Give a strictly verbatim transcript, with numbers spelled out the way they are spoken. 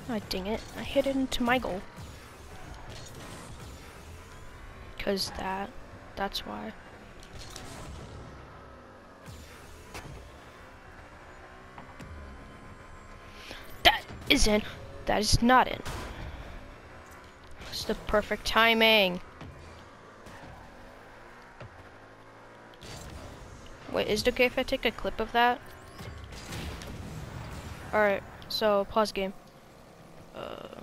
Ah, dang it. I hit it into my goal. Cause that, that's why. That is in. That is not in. It's the perfect timing. Wait, is it okay if I take a clip of that? Alright, so pause game. Uh,